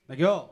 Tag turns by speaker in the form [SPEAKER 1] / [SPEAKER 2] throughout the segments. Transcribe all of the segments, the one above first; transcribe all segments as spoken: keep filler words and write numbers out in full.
[SPEAKER 1] Dankjewel.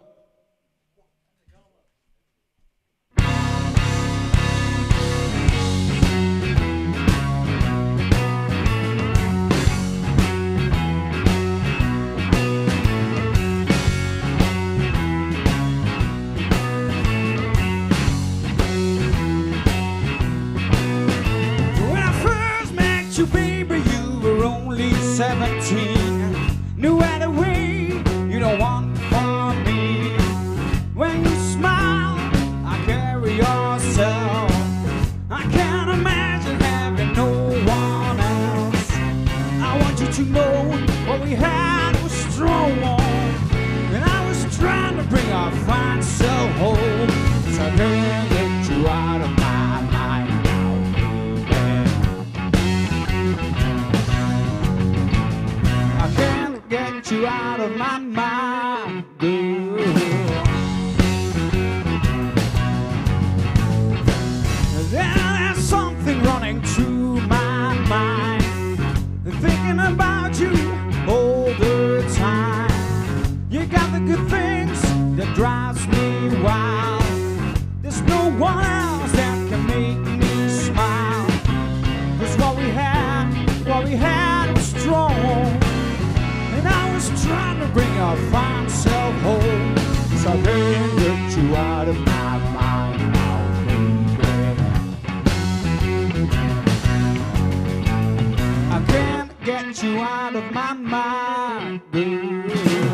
[SPEAKER 2] You baby, you were only seventeen. Knew right away you don't want for me. When you smile, I carry yourself. I can't imagine having no one else. I want you to know what we had was strong, and I was trying to bring our fine self home. So I can't get you out of my mind. Get you out of my mind, girl. There's something running through my mind, thinking about you all the time. You got the good things that drives me wild. There's no one else that can make me smile. 'Cause what we had, what we had was strong. I was trying to bring our fine self home, so I can't get you out of my mind now, baby. I can't get you out of my mind, girl.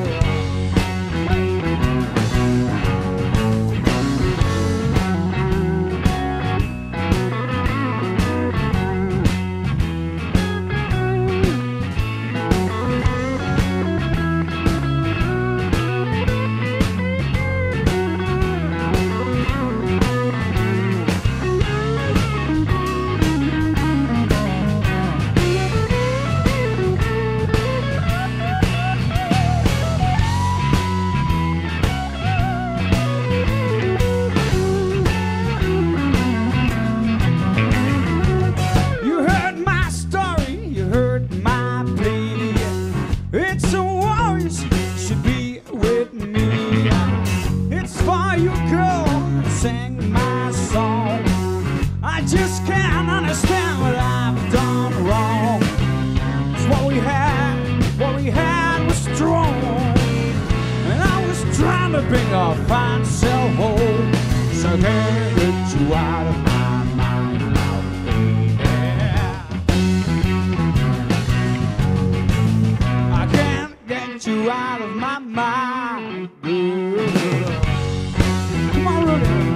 [SPEAKER 2] Bring our fine self home, so I can't get you out of my mind now, baby. I can't get you out of my mind, girl. Come on, Rudy.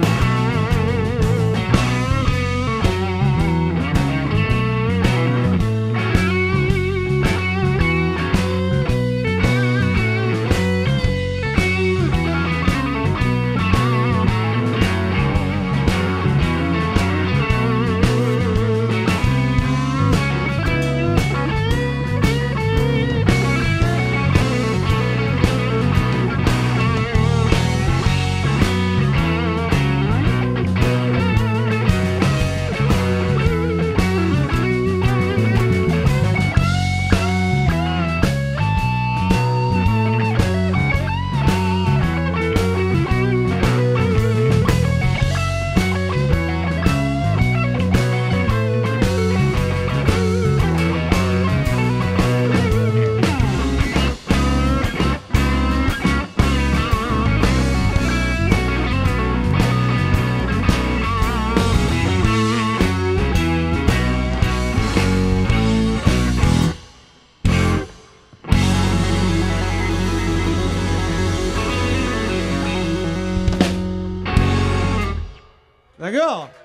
[SPEAKER 1] Dankjewel.